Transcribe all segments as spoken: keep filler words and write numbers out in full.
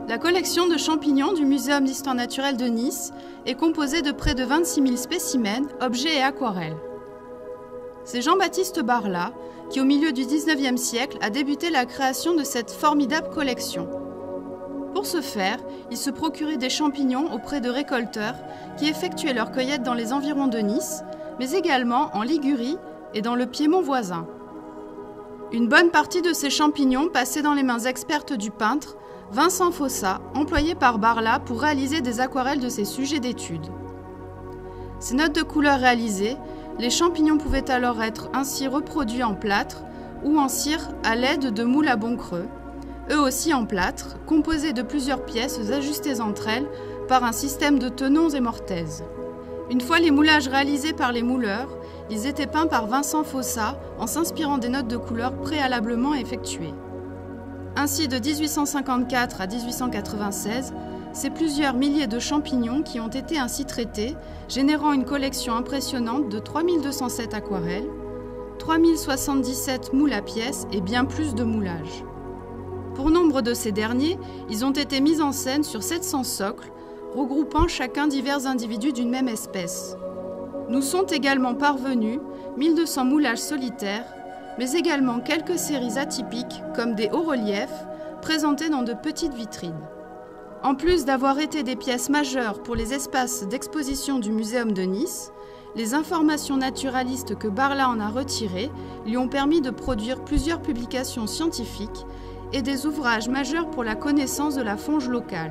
La collection de champignons du Muséum d'histoire naturelle de Nice est composée de près de vingt-six mille spécimens, objets et aquarelles. C'est Jean-Baptiste Barla qui, au milieu du dix-neuvième siècle, a débuté la création de cette formidable collection. Pour ce faire, il se procurait des champignons auprès de récolteurs qui effectuaient leur cueillette dans les environs de Nice, mais également en Ligurie et dans le Piémont voisin. Une bonne partie de ces champignons passaient dans les mains expertes du peintre Vincent Fossat, employé par Barla pour réaliser des aquarelles de ses sujets d'étude. Ces notes de couleur réalisées, les champignons pouvaient alors être ainsi reproduits en plâtre ou en cire à l'aide de moules à bon creux, eux aussi en plâtre, composés de plusieurs pièces ajustées entre elles par un système de tenons et mortaises. Une fois les moulages réalisés par les mouleurs, ils étaient peints par Vincent Fossat en s'inspirant des notes de couleur préalablement effectuées. Ainsi, de dix-huit cent cinquante-quatre à dix-huit cent quatre-vingt-seize, c'est plusieurs milliers de champignons qui ont été ainsi traités, générant une collection impressionnante de trois mille deux cent sept aquarelles, trois mille soixante-dix-sept moules à pièces et bien plus de moulages. Pour nombre de ces derniers, ils ont été mis en scène sur sept cents socles, regroupant chacun divers individus d'une même espèce. Nous sont également parvenus mille deux cents moulages solitaires, mais également quelques séries atypiques comme des hauts-reliefs présentés dans de petites vitrines. En plus d'avoir été des pièces majeures pour les espaces d'exposition du Muséum de Nice, les informations naturalistes que Barla en a retirées lui ont permis de produire plusieurs publications scientifiques et des ouvrages majeurs pour la connaissance de la fonge locale.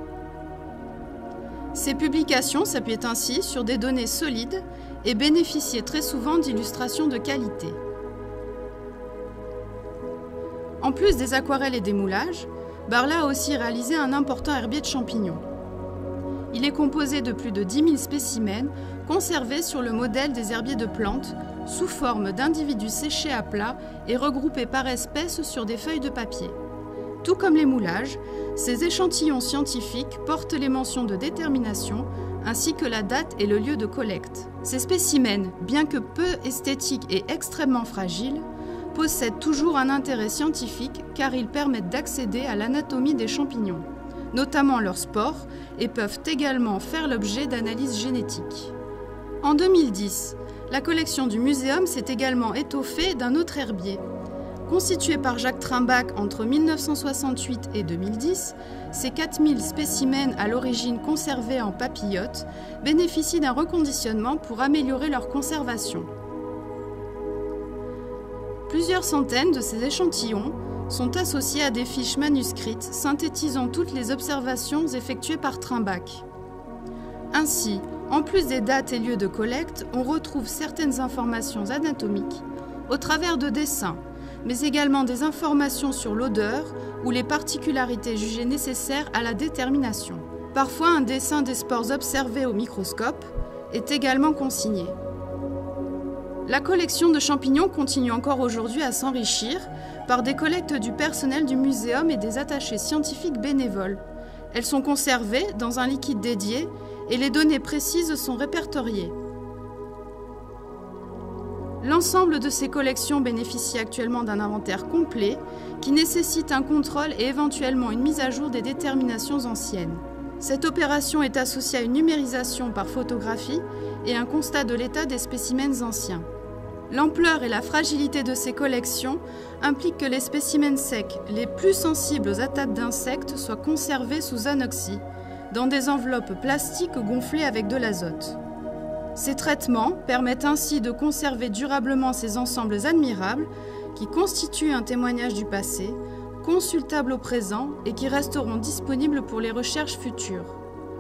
Ces publications s'appuyaient ainsi sur des données solides et bénéficiaient très souvent d'illustrations de qualité. En plus des aquarelles et des moulages, Barla a aussi réalisé un important herbier de champignons. Il est composé de plus de dix mille spécimens conservés sur le modèle des herbiers de plantes, sous forme d'individus séchés à plat et regroupés par espèces sur des feuilles de papier. Tout comme les moulages, ces échantillons scientifiques portent les mentions de détermination ainsi que la date et le lieu de collecte. Ces spécimens, bien que peu esthétiques et extrêmement fragiles, possèdent toujours un intérêt scientifique car ils permettent d'accéder à l'anatomie des champignons, notamment leurs spores, et peuvent également faire l'objet d'analyses génétiques. En deux mille dix, la collection du muséum s'est également étoffée d'un autre herbier. Constitué par Jacques Trimbach entre mille neuf cent soixante-huit et deux mille dix, ces quatre mille spécimens à l'origine conservés en papillotes bénéficient d'un reconditionnement pour améliorer leur conservation. Plusieurs centaines de ces échantillons sont associés à des fiches manuscrites synthétisant toutes les observations effectuées par Trimbach. Ainsi, en plus des dates et lieux de collecte, on retrouve certaines informations anatomiques au travers de dessins, mais également des informations sur l'odeur ou les particularités jugées nécessaires à la détermination. Parfois, un dessin des spores observés au microscope est également consigné. La collection de champignons continue encore aujourd'hui à s'enrichir par des collectes du personnel du muséum et des attachés scientifiques bénévoles. Elles sont conservées dans un liquide dédié et les données précises sont répertoriées. L'ensemble de ces collections bénéficie actuellement d'un inventaire complet qui nécessite un contrôle et éventuellement une mise à jour des déterminations anciennes. Cette opération est associée à une numérisation par photographie et un constat de l'état des spécimens anciens. L'ampleur et la fragilité de ces collections impliquent que les spécimens secs les plus sensibles aux attaques d'insectes soient conservés sous anoxie, dans des enveloppes plastiques gonflées avec de l'azote. Ces traitements permettent ainsi de conserver durablement ces ensembles admirables qui constituent un témoignage du passé, consultables au présent et qui resteront disponibles pour les recherches futures.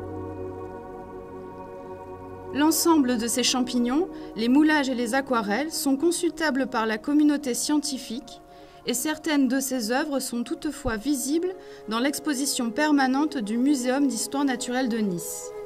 L'ensemble de ces champignons, les moulages et les aquarelles sont consultables par la communauté scientifique et certaines de ces œuvres sont toutefois visibles dans l'exposition permanente du Muséum d'histoire naturelle de Nice.